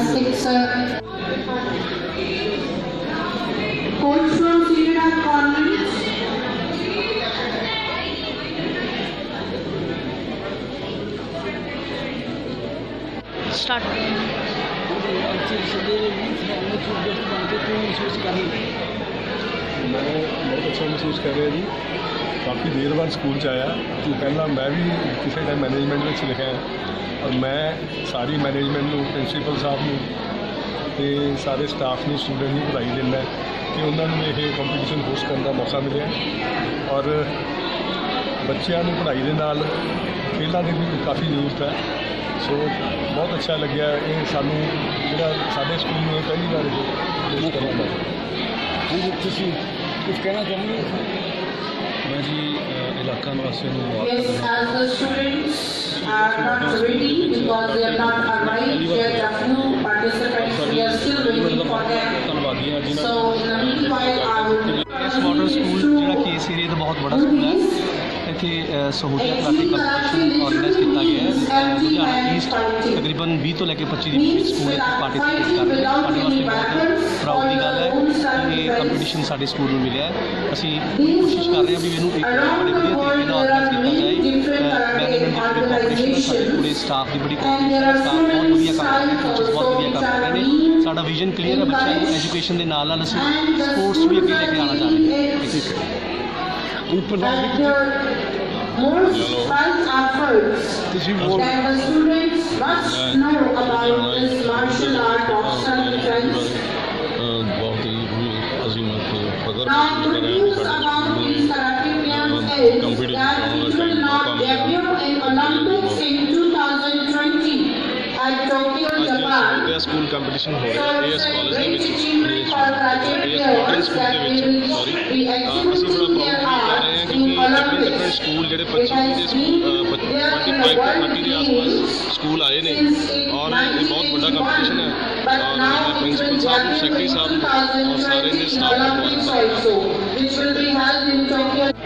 gymnastics. Coach from Srinath Convent. Start. मैं बहुत अच्छा महसूस कर रहा जी। काफ़ी देर बाद स्कूल आया तो पहला मैं भी किसी टाइम मैनेजमेंट में लिखा है और मैं सारी मैनेजमेंट को प्रिंसीपल साहब को सारे स्टाफ ने स्टूडेंट को बधाई देना कि उन्होंने ये कंपीटिशन होस्ट करने का मौका मिले और बच्चों को पढ़ाई के नाल खेलों की भी काफ़ी जरूरत है। सो बहुत अच्छा लग्या ये सानू जो साढ़े स्कूल में पहली बार होस्ट करना पड़ा। कुछ कहना चाहूँगी मैं जी इलाका निवासियों को Yes, as the students are not ready because they are not arrived yet, a few participants we are still waiting for them. So in the meanwhile, I will. इस मॉडल स्कूल जो कि इस एरिया का बहुत बड़ा school है। इतने सहूलियत राती कंपीटिशन ऑर्गेनाइज किया गया है। लुधियाना ईस्ट तकरीबन 20 तो लैके 25 स्कूल पार्टिसिपेट कर रहे हैं। साढ़े वास्ते बहुत प्राउड की गल है कि ये कंपीटिशन साढ़े स्कूल में मिले असी कोशिश कर रहे हैं भी इनू एक बड़े बढ़िया तरीके ऑर्गेनाइज किया जाए। मैनेजमेंट की कोऑपरेशन साढ़े पूरे स्टाफ की बड़ी कोऑपरेशन स्टाफ बहुत बढ़िया काम टीचर्स बहुत बढ़िया काम कर रहे हैं। साडा विजन क्लीयर है बच्चों को एजुकेशन के नाल नाल असी स्पोर्ट्स भी अगे लेके आना चाह रहे हैं। ठीक है Most fun efforts that the students must know about this martial art of self-defense. Now, the news about these karate players is that it will not debut in Olympics in 2020 at Tokyo, Japan. School competition हो रहा है as college ਦੇ ਵਿੱਚ as modern school ਦੇ ਵਿੱਚ ਅਸੀਂ ਬੜਾ proud ਕਰ ਰਹੇ ਹਾਂ ਕਿ ਡਿਫਰੈਂਟ ਸਕੂਲ ਜਿਹੜੇ 25 ਦੇ 25 ਤੋਂ 30 ਦੇ ਆਸ-ਪਾਸ ਸਕੂਲ ਆਏ ਨੇ ਔਰ ਇਹ ਬਹੁਤ ਵੱਡਾ ਕੰਪੀਟੀਸ਼ਨ ਹੈ ਔਰ ਮੈਂ ਪ੍ਰਿੰਸੀਪਲ ਸਾਹਿਬ ਸੈਕਟਰੀ ਸਾਹਿਬ और सारे स्टाफ को